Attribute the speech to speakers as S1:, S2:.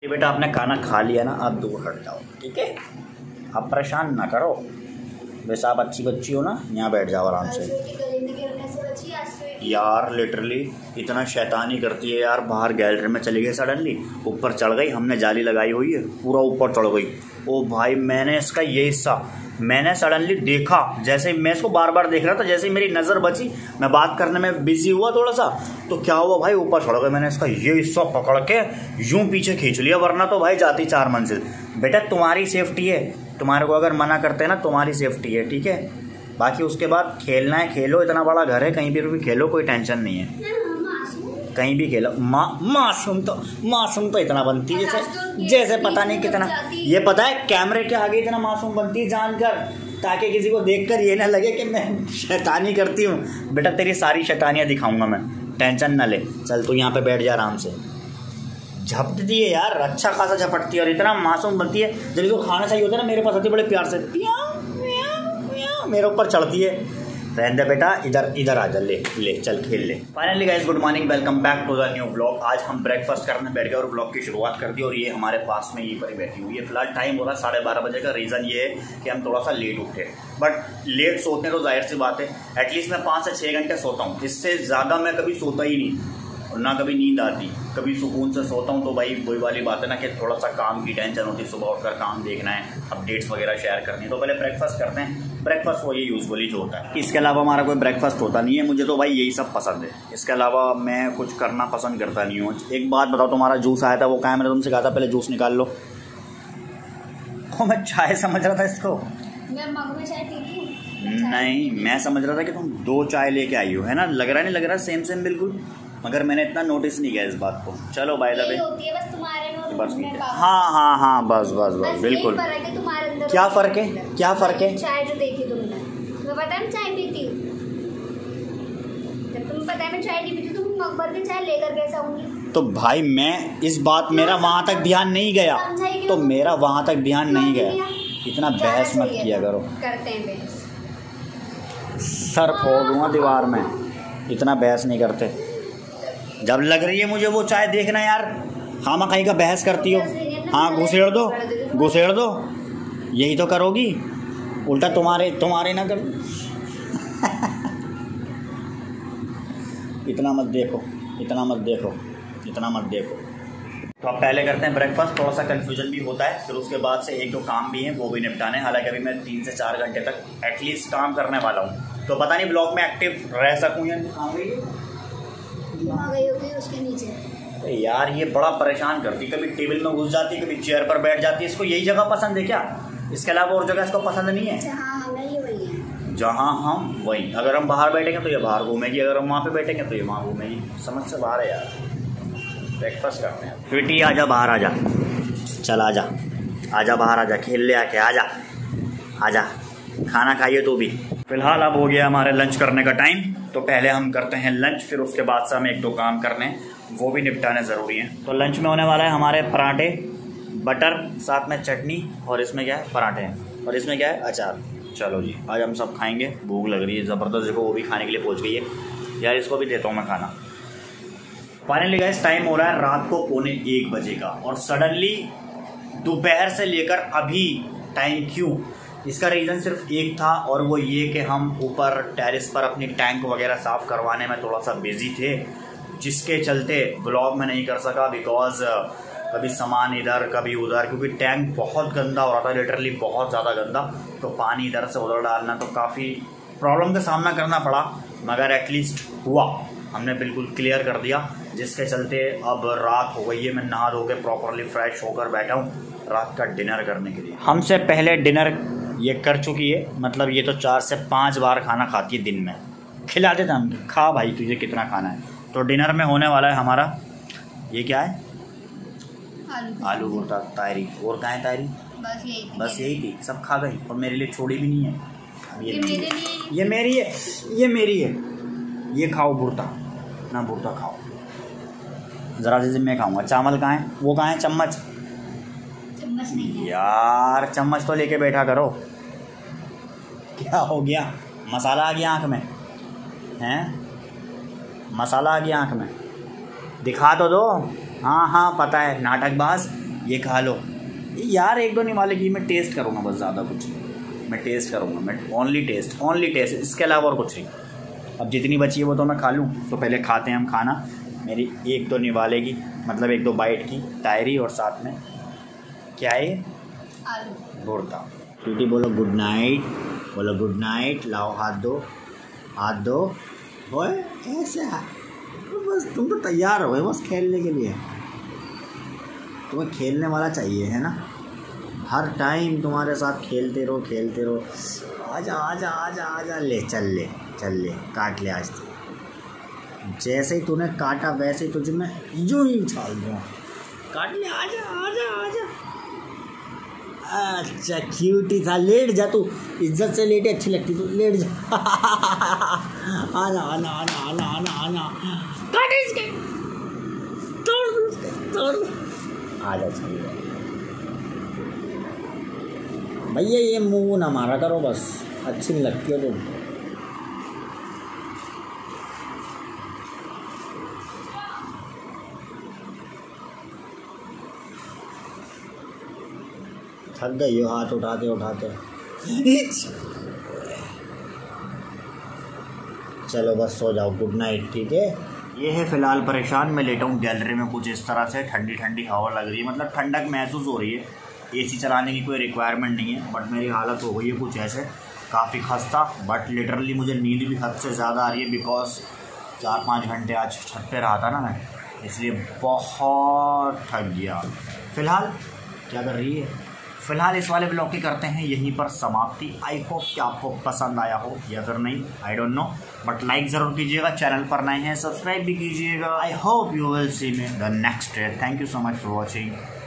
S1: बेटा आपने खाना खा लिया ना, आप दूर हट जाओ, ठीक है? आप परेशान ना करो। वैसे आप अच्छी बच्ची हो ना, यहाँ बैठ जाओ आराम से। यार लिटरली इतना शैतानी करती है यार। बाहर गैलरी में चली गई, सडनली ऊपर चढ़ गई। हमने जाली लगाई हुई है, पूरा ऊपर चढ़ गई। ओ भाई, मैंने इसका ये हिस्सा मैंने सडनली देखा, जैसे मैं इसको बार बार देख रहा था, जैसे मेरी नज़र बची, मैं बात करने में बिजी हुआ थोड़ा सा, तो क्या हुआ भाई, ऊपर चढ़ गए। मैंने इसका ये हिस्सा पकड़ के यूं पीछे खींच लिया, वरना तो भाई जाती 4 मंजिल। बेटा तुम्हारी सेफ्टी है, तुम्हारे को अगर मना करते हैं ना, तुम्हारी सेफ्टी है, ठीक है? बाकी उसके बाद खेलना है खेलो, इतना बड़ा घर है, कहीं भी खेलो, कोई टेंशन नहीं है, कहीं भी खेलो। मासूम तो इतना बनती है जैसे पता नहीं कितना, ये पता है कैमरे के आगे इतना मासूम बनती है जानकर, ताकि किसी को देखकर ये ना लगे कि मैं शैतानी करती हूँ। बेटा तेरी सारी शैतानियाँ दिखाऊंगा मैं, टेंशन ना ले। चल तू यहाँ पे बैठ जा आराम से। झपटती है यार, अच्छा खासा झपटती है, और इतना मासूम बनती है। जब इसको खाना चाहिए होता है ना, मेरे पास आती है बड़े प्यार से, मेरे ऊपर चढ़ती है। रहने दे बेटा, इधर आ जा, ले चल खेल ले। Finally guys, good morning, welcome back to the new vlog. आज हम ब्रेकफास्ट करने बैठ गए और व्लॉग की शुरुआत कर दी, और ये हमारे पास में यहीं पर ही बैठी हुई है। फिलहाल टाइम हो रहा है 12:30 बजे का। रीज़न ये है कि हम थोड़ा सा लेट उठे, बट लेट सोते तो जाहिर सी बात है, एटलीस्ट मैं 5 से 6 घंटे सोता हूँ। इससे ज़्यादा मैं कभी सोता ही नहीं, और ना कभी नींद आती, कभी सुकून से सोता हूँ। तो भाई वही वाली बात है ना कि थोड़ा सा काम की टेंशन होती है, सुबह उठकर काम देखना है, अपडेट्स वगैरह शेयर करनी है। तो पहले ब्रेकफास्ट करते हैं। ब्रेकफास्ट वही यूजुअली जो होता है, इसके अलावा हमारा कोई ब्रेकफास्ट होता नहीं है। मुझे तो भाई यही सब पसंद है, इसके अलावा मैं कुछ करना पसंद करता नहीं हूँ। एक बात बताओ, तुम्हारा जूस आया था, वो क्या है? मैंने तुमसे कहा था पहले जूस निकाल लो। मैं चाय समझ रहा था इसको,
S2: मैं मग में चाय पीती हूँ।
S1: नहीं, मैं समझ रहा था कि तुम 2 चाय लेके आई हो, है ना? लग रहा सेम बिल्कुल, मगर मैंने इतना नोटिस नहीं किया इस बात को। चलो बाय द वे, बस ठीक है। हाँ बस बिल्कुल। क्या फ़र्क है?
S2: चाय जो देखी तुमने, तुम्हें पता है मैं चाय पीती हूँ। जब तुम्हें पता है मैं चाय नहीं पीती, तुम मग भर के चाय लेकर कैसे आऊंगी?
S1: तो भाई मैं इस बात, मेरा वहाँ तक ध्यान नहीं गया, तो मेरा वहाँ तक ध्यान नहीं गया। इतना बहस मत किया करो,
S2: करते हैं बहस,
S1: सर फोड़ दूंगा दीवार में। इतना बहस नहीं करते। जब लग रही है मुझे वो चाय देखना यार, खामा खाई का बहस करती हो। हाँ, घुसेड़ दो, यही तो करोगी। उल्टा तुम्हारे ना करो। इतना मत देखो। तो अब पहले करते हैं ब्रेकफास्ट। थोड़ा सा कन्फ्यूजन भी होता है, फिर उसके बाद से 1-2 काम भी हैं, वो भी निपटाने। हालांकि अभी मैं 3 से 4 घंटे तक एटलीस्ट काम करने वाला हूँ, तो पता नहीं ब्लॉग में एक्टिव रह सकूँ या
S2: उसके नीचे।
S1: यार ये बड़ा परेशान करती, कभी टेबल में घुस जाती, कभी चेयर पर बैठ जाती। इसको यही जगह पसंद है क्या? इसके अलावा और जगह इसको पसंद नहीं है? जहाँ हम वही, अगर हम बाहर बैठेंगे तो ये बाहर घूमेगी, अगर हम वहाँ पे बैठेंगे तो ये वहाँ घूमेगी। समझ से बाहर है यार। ब्रेकफास्ट करते हैं। स्वीटी आजा बाहर, आजा, चल आजा बाहर, आजा खेल ले, आके आजा खाना खाइए तो भी। फिलहाल अब हो गया हमारे लंच करने का टाइम, तो पहले हम करते हैं लंच, फिर उसके बाद से हम 1-2 काम करने, वो भी निपटाने ज़रूरी हैं। तो लंच में होने वाला है हमारे पराठे, बटर, साथ में चटनी, और इसमें क्या है? पराठे हैं, और इसमें क्या है? अचार। चलो जी, आज हम सब खाएंगे। भूख लग रही है ज़बरदस्त, देखो वो भी खाने के लिए पहुँच गई है यार। इसको भी देता हूँ मैं खाना। फाइनली गाइस, टाइम हो रहा है रात को 1:45 बजे का, और सडनली दोपहर से लेकर अभी टाइम क्यों? इसका रीज़न सिर्फ एक था, और वो ये कि हम ऊपर टेरेस पर अपनी टैंक वगैरह साफ़ करवाने में थोड़ा सा बिजी थे, जिसके चलते ब्लॉग में नहीं कर सका। बिकॉज कभी सामान इधर कभी उधर, क्योंकि टैंक बहुत गंदा हो रहा था, लिटरली बहुत ज़्यादा गंदा। तो पानी इधर से उधर डालना, तो काफ़ी प्रॉब्लम का सामना करना पड़ा, मगर एटलीस्ट हुआ, हमने बिल्कुल क्लियर कर दिया। जिसके चलते अब रात हो गई है, मैं नहा धो के प्रॉपरली फ्रेश होकर बैठा हूँ रात का डिनर करने के लिए। हमसे पहले डिनर ये कर चुकी है, मतलब ये तो 4 से 5 बार खाना खाती है दिन में। खिला देता हम, खा भाई तुझे कितना खाना है। तो डिनर में होने वाला है हमारा, ये क्या है? आलू भुर्ता, तायरी। और कहाँ है तायरी? बस यही थी, सब खा गई, और मेरे लिए छोड़ी भी नहीं है। ये मेरी है, ये खाओ भुर्ता, ना भुर्ता खाओ, ज़रा से मैं खाऊंगा। चावल कहाँ है? वो कहाँ है? चम्मच
S2: नहीं है
S1: यार, चम्मच तो लेके बैठा करो। क्या हो गया? मसाला आ गया आँख में हैं? मसाला आ गया आँख में, दिखा तो दो। हाँ पता है, नाटकबाज। ये खा लो यार, 1-2 निवाले की मैं टेस्ट करूँगा बस, ज़्यादा कुछ मैं टेस्ट करूँगा, मैं ओनली टेस्ट, इसके अलावा और कुछ नहीं। अब जितनी बची है वो तो मैं खा लूँ। तो पहले खाते हैं हम खाना। मेरी 1-2 निवाले की मतलब 1-2 बाइट की तायरी, और साथ में क्या है ये,
S2: आलू
S1: भुर्ता। स्वीटी बोलो गुड नाइट, बोलो गुड नाइट। लाओ हाथ दो ओए, ऐसे बस तुम तो तैयार हो गए बस खेलने के लिए। तुम्हें खेलने वाला चाहिए है ना, हर टाइम तुम्हारे साथ खेलते रहो। आजा ले चल ले काट ले आज तो। जैसे ही तूने काटा वैसे ही तुझे मैं यूं ही उछाल दूँ, काट ले। आजा। अच्छा क्यूटी था, लेट जा तू, इज्जत से लेटे अच्छी लगती, तू लेट जा। आना काट इसके, तोड़। आजा चल भैया, ये मुंह ना मारा करो बस, अच्छी नहीं लगती हो तुम। थक गई हो हाथ उठाते। चलो बस सो जाओ, गुड नाइट, ठीक है। ये है फ़िलहाल परेशान, मैं लेटा हूँ गैलरी में कुछ इस तरह से, ठंडी हवा लग रही है, मतलब ठंडक महसूस हो रही है। एसी चलाने की कोई रिक्वायरमेंट नहीं है, बट मेरी हालत हो गई है कुछ ऐसे, काफ़ी खस्ता। बट लिटरली मुझे नींद भी हद से ज़्यादा आ रही है, बिकॉज 4-5 घंटे आज छत पे रहा था ना मैं, इसलिए बहुत थक गया। फ़िलहाल क्या कर रही है, फ़िलहाल इस वाले ब्लॉग की करते हैं यहीं पर समाप्ति। आई होप कि आपको पसंद आया हो या फिर नहीं, I don't know, but like ज़रूर कीजिएगा, चैनल पर नए हैं सब्सक्राइब भी कीजिएगा। I hope you will see me the next day. Thank you so much for watching.